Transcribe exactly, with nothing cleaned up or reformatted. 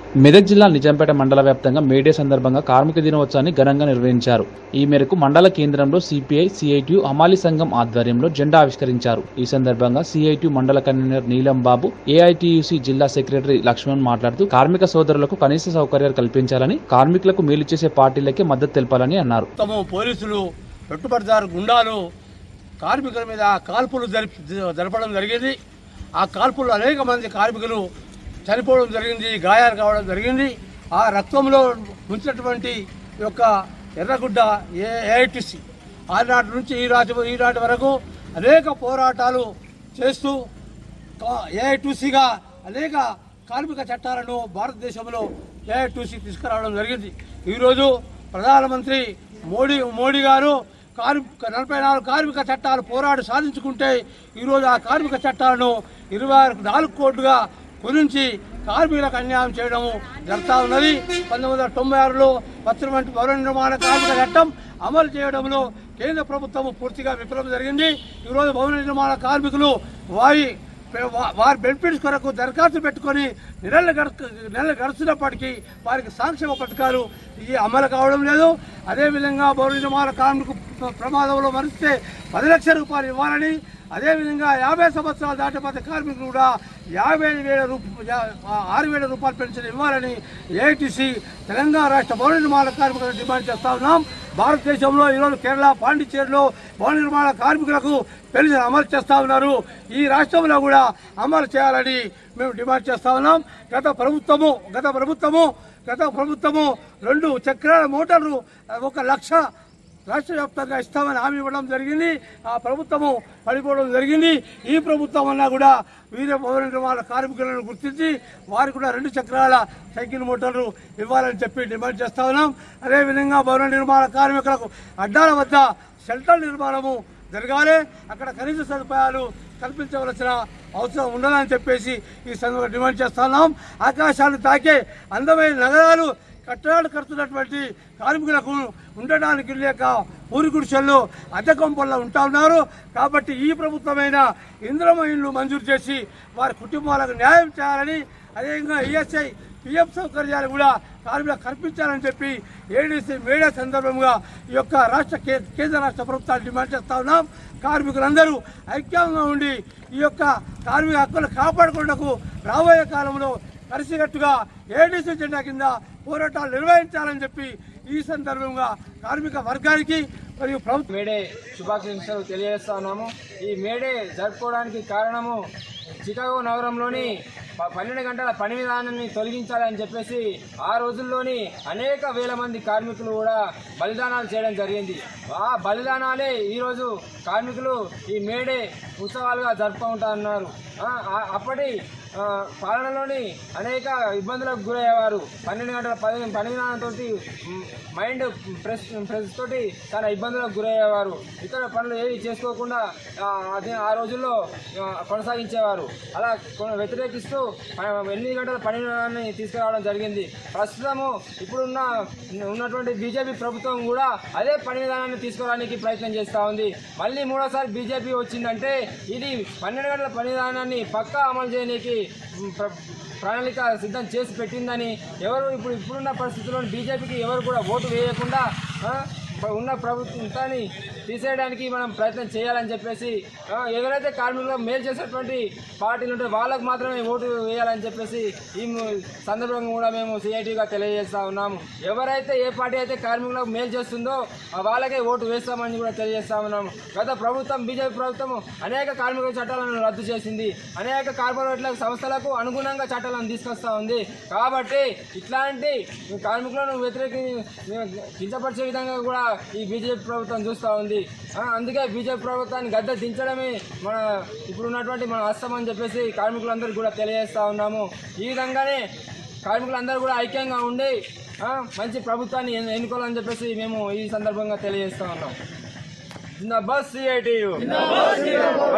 మెదక్ జిల్లా నిజాంపేట మండల వ్యాప్తంగా మేడే సందర్భంగా కార్మిక దినోత్సవాన్ని ఘనంగా నిర్వహించారు. ఈ మేరకు మండల కేంద్రంలో సిపిఐ, సిఐటియు, హమాలీ సంఘం ఆధ్వర్యంలో జెండా ఆవిష్కరించారు. ఈ సందర్భంగా సిఐటియు మండల కన్వీనర్ నీలం బాబు, ఏఐటియుసి జిల్లా సెక్రటరీ లక్ష్మణ్ మాట్లాడుతూ కార్మిక సోదరులకు కనీస సౌకర్యాలు కల్పించాలని, కార్మికులకు మేలు చేసే పార్టీలకే మద్దతు తెలపాలని అన్నారు. పోలీసులు, పెట్టుబడిదారు గుండాలు కార్మికుల మీద కాల్పులు జరపడం జరిగింది. ఆ కాల్పులు అనేక మంది కార్మికులు చనిపోవడం జరిగింది, గాయాలు కావడం జరిగింది. ఆ రక్తంలో ముంచినటువంటి యొక్క ఎర్రగుడ్డ ఏఐటిసి ఆనాటి నుంచి ఈనాటి ఈనాటి వరకు అనేక పోరాటాలు చేస్తూ ఏఐటిసిగా అనేక కార్మిక చట్టాలను భారతదేశంలో ఏఐటిసి తీసుకురావడం జరిగింది. ఈరోజు ప్రధానమంత్రి మోడీ మోడీ గారు కార్మిక నలభై నాలుగు కార్మిక చట్టాలు పోరాడి సాధించుకుంటే ఈరోజు ఆ కార్మిక చట్టాలను ఇరవై నాలుగు కోట్లుగా గురించి కార్మికులకు అన్యాయం చేయడం జరుగుతూ ఉన్నది. పంతొమ్మిది వందల తొంభై ఆరులో వచ్చినటువంటి భవన నిర్మాణ కార్మిక చట్టం అమలు చేయడంలో కేంద్ర ప్రభుత్వం పూర్తిగా విఫలం జరిగింది. ఈరోజు భవన నిర్మాణ కార్మికులు వారి వారి బెనిఫిట్స్ కొరకు దరఖాస్తు పెట్టుకొని నెలలు గడు నెలలు గడుస్తున్నప్పటికీ వారికి సంక్షేమ పథకాలు ఇవి అమలు కావడం లేదు. అదేవిధంగా భవన నిర్మాణ కార్మికు ప్రమాదంలో మరిస్తే పది లక్షల రూపాయలు ఇవ్వాలని, అదేవిధంగా యాభై సంవత్సరాలు దాటిపోతే కార్మికులు కూడా యాభై వేల రూపాయ ఆరు వేల రూపాయలు పెన్షన్ ఇవ్వాలని ఏఐటిసి తెలంగాణ రాష్ట్ర భవన నిర్మాణ కార్మికులను డిమాండ్ చేస్తా ఉన్నాం. భారతదేశంలో ఈరోజు కేరళ, పాండిచ్చేరిలో భవన నిర్మాణ కార్మికులకు పెన్షన్ అమలు చేస్తా ఉన్నారు. ఈ రాష్ట్రంలో కూడా అమలు చేయాలని మేము డిమాండ్ చేస్తా ఉన్నాం. గత ప్రభుత్వము గత ప్రభుత్వము గత ప్రభుత్వము రెండు చక్రాల మోటార్లు ఒక లక్ష రాష్ట్ర వ్యాప్తంగా ఇస్తామని హామీ ఇవ్వడం జరిగింది. ఆ ప్రభుత్వము పడిపోవడం జరిగింది. ఈ ప్రభుత్వం అన్నా కూడా వీర భవన నిర్మాణ కార్మికులను గుర్తించి వారికి కూడా రెండు చక్రాల సైకిల్ మోటార్లు ఇవ్వాలని చెప్పి డిమాండ్ చేస్తా ఉన్నాం. అదేవిధంగా భవన నిర్మాణ కార్మికులకు అడ్డాల వద్ద షెల్టర్ నిర్మాణము జరగాలి, అక్కడ కనీస సదుపాయాలు కల్పించవలసిన అవసరం ఉండదని చెప్పేసి ఈ సందర్భంగా డిమాండ్ చేస్తా ఉన్నాం. ఆకాశాన్ని తాకే అందమైన నగరాలు కట్టడాలు కడుతున్నటువంటి కార్మికులకు ఉండడానికి లేక ఊరి గుడిసెల్లో అద్దె కొంపల్లో ఉంటా ఉన్నారు. కాబట్టి ఈ ప్రభుత్వమైన ఇందిరమ్మ ఇళ్లు మంజూరు చేసి వారి కుటుంబాలకు న్యాయం చేయాలని, అదేవిధంగా ఈఎస్ఐ, పిఎఫ్ సౌకర్యాలు కూడా కార్మికులకు కల్పించాలని చెప్పి ఏడీసీ మేడే సందర్భంగా ఈ యొక్క రాష్ట్ర కేంద్ర రాష్ట్ర ప్రభుత్వాలు డిమాండ్ చేస్తా ఉన్నాం. కార్మికులందరూ ఐక్యంగా ఉండి ఈ యొక్క కార్మిక హక్కులు కాపాడుకునేందుకు రాబోయే కాలంలో కలిసికట్టుగా ఏడీసీ జెండా కింద పోరాటాలు నిర్వహించాలని చెప్పి ఈ సందర్భంగా కార్మిక వర్గానికి మరియు ప్రభుత్వ మేడే శుభాకాంక్షలు తెలియజేస్తా ఉన్నాము. ఈ మేడే జరుపుకోవడానికి కారణము చికాగో నగరంలోని పన్నెండు గంటల పని విధానాన్ని తొలగించాలని చెప్పేసి ఆ రోజుల్లోని అనేక వేల మంది కార్మికులు కూడా బలిదానాలు చేయడం జరిగింది. ఆ బలిదానాలే ఈరోజు కార్మికులు ఈ మేడే ఉత్సవాలుగా జరుపుకుంటా ఉన్నారు. అప్పటి పాలనలోని అనేక ఇబ్బందులకు గురయ్యేవారు. పన్నెండు గంటల పని పని విధానంతో మైండ్ ప్రెస్ ప్రెస్ తోటి చాలా ఇబ్బందులకు గురయ్యేవారు. ఇతర పనులు ఏవి చేసుకోకుండా అదే ఆ రోజుల్లో కొనసాగించేవారు. అలా వ్యతిరేకిస్తూ ఎనిమిది గంటల పని విధానాన్ని తీసుకురావడం జరిగింది. ప్రస్తుతము ఇప్పుడున్న ఉన్నటువంటి బీజేపీ ప్రభుత్వం కూడా అదే పని విధానాన్ని తీసుకురావడానికి ప్రయత్నం చేస్తూ ఉంది. మళ్ళీ మూడోసారి బీజేపీ వచ్చిందంటే ఇది పన్నెండు గంటల పని విధానాన్ని పక్కా అమలు చేయడానికి ప్రణాళిక సిద్ధం చేసి పెట్టిందని, ఎవరు ఇప్పుడు ఇప్పుడున్న పరిస్థితుల్లో బీజేపీకి ఎవరు కూడా ఓటు వేయకుండా ఉన్న ప్రభుత్వాన్ని తీసేయడానికి మనం ప్రయత్నం చేయాలని చెప్పేసి, ఎవరైతే కార్మికులకు మేలు చేసేటువంటి పార్టీలు ఉంటే వాళ్ళకు మాత్రమే ఓటు వేయాలని చెప్పేసి ఈ సందర్భంగా కూడా మేము సిఐటిగా తెలియజేస్తా ఉన్నాము. ఎవరైతే ఏ పార్టీ అయితే కార్మికులకు మేలు చేస్తుందో వాళ్ళకే ఓటు వేస్తామని కూడా తెలియజేస్తా ఉన్నాము. గత ప్రభుత్వం బీజేపీ ప్రభుత్వం అనేక కార్మిక చట్టాలను రద్దు చేసింది, అనేక కార్పొరేట్ల సంస్థలకు అనుగుణంగా చట్టాలను తీసుకొస్తా ఉంది. కాబట్టి ఇట్లాంటి కార్మికులను వ్యతిరేక కించపరిచే విధంగా కూడా ఈ బీజేపీ ప్రభుత్వం చూస్తూ ఉంది. అందుకే బీజేపీ ప్రభుత్వాన్ని గద్దె దించడమే మన ఇప్పుడున్నటువంటి మన అస్తం అని చెప్పేసి కార్మికులందరూ కూడా తెలియజేస్తా ఉన్నాము. ఈ విధంగానే కార్మికులందరూ కూడా ఐక్యంగా ఉండి మంచి ప్రభుత్వాన్ని ఎన్నుకోవాలని చెప్పేసి మేము ఈ సందర్భంగా తెలియజేస్తా ఉన్నాం. జిందాబాద్ సిఐటియు.